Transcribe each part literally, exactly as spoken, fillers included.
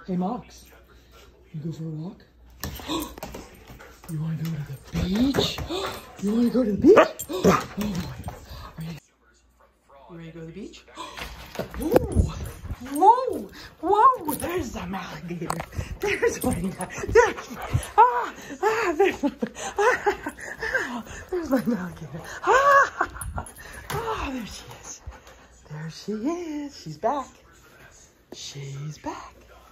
Hey, Mox, you go for a walk? You want to go to the beach? You want to go to the beach? Oh my God. You ready to go to the beach? Whoa, whoa, whoa, there's the alligator. There's one. There's, ah, ah, there's, ah, there's my alligator. Ah, ah, there she is. There she is. She's back. She's back.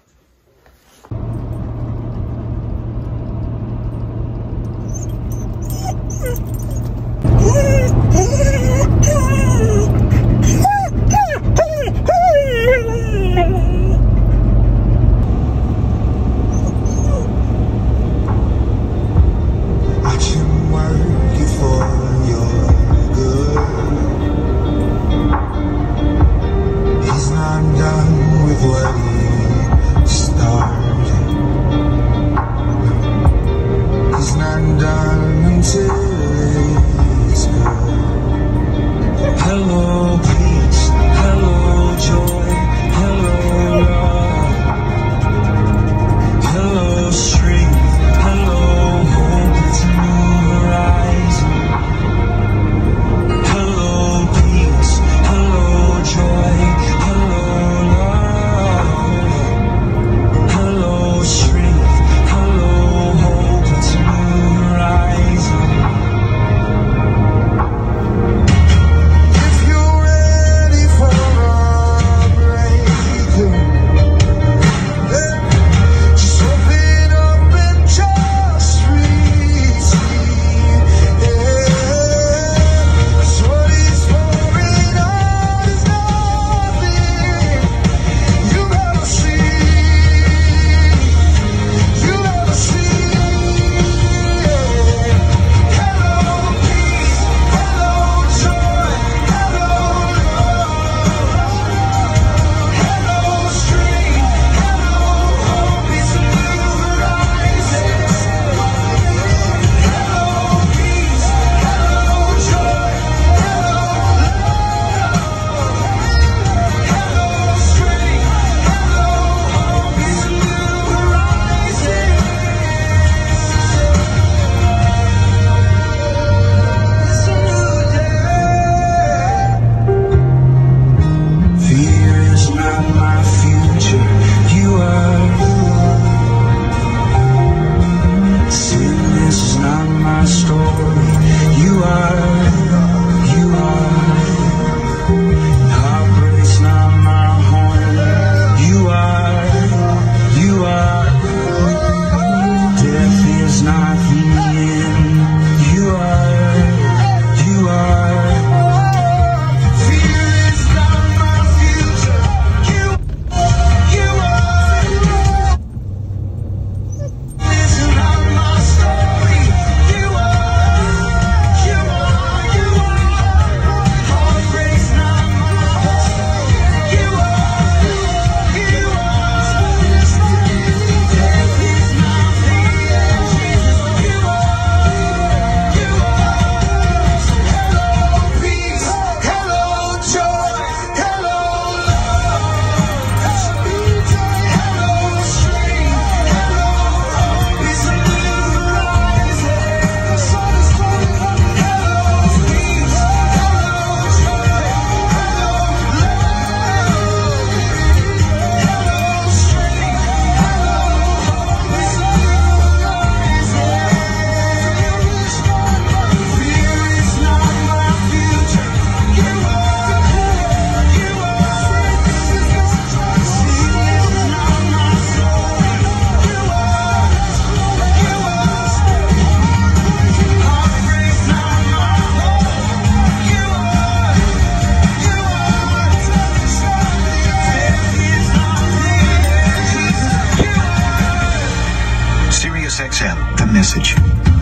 Message.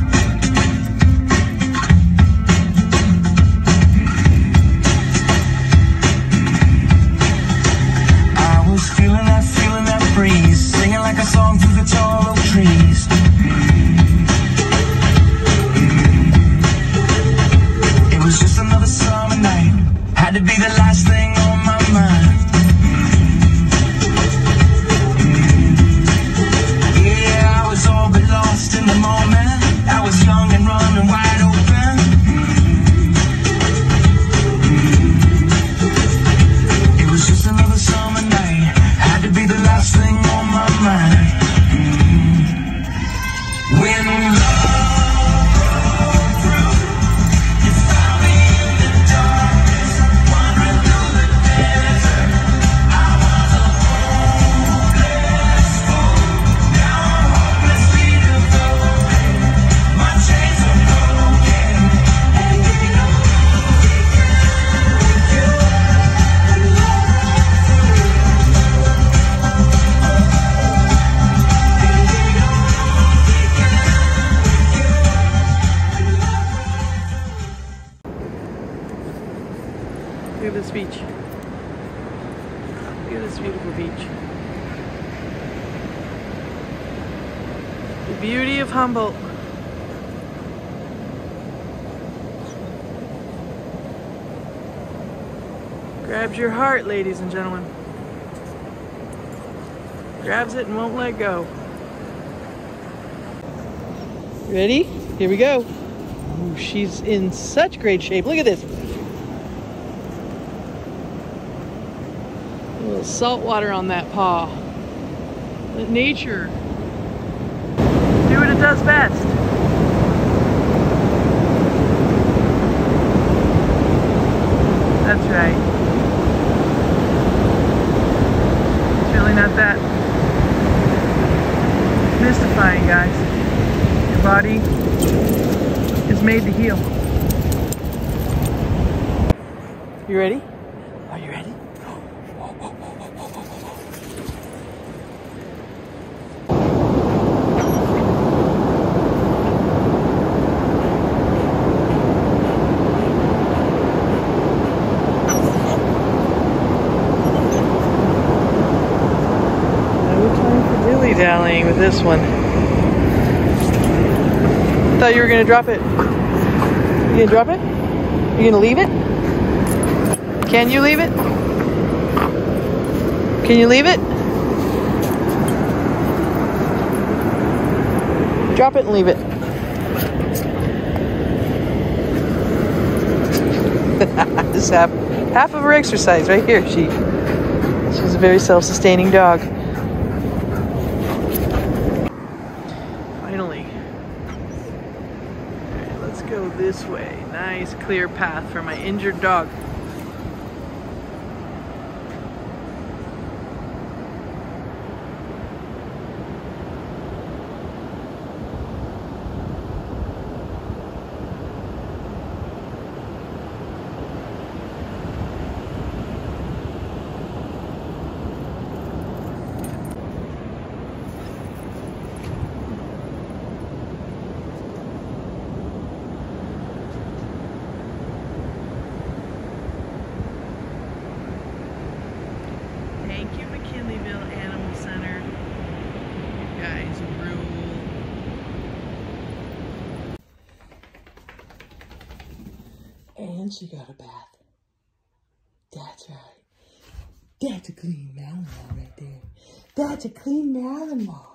I was feeling that, feeling that breeze, singing like a song through the tall oak trees. It was just another summer night, had to be the last thing on my mind. beach. Look at this beautiful beach. The beauty of Humboldt. Grabs your heart, ladies and gentlemen. Grabs it and won't let go. Ready? Here we go. Ooh, she's in such great shape. Look at this. A little salt water on that paw. Let nature do what it does best. That's right. It's really not that mystifying, guys. Your body is made to heal. You ready? Are you ready? Dallying with this one. Thought you were gonna drop it. You gonna drop it? You gonna leave it? Can you leave it? Can you leave it? Drop it and leave it. This is half, half of her exercise right here. She, she's a very self-sustaining dog. Go this way. Nice clear path for my injured dog. Thank you, McKinleyville Animal Center. You guys rule. And she got a bath. That's right. That's a clean Malinois right there. That's a clean Malinois.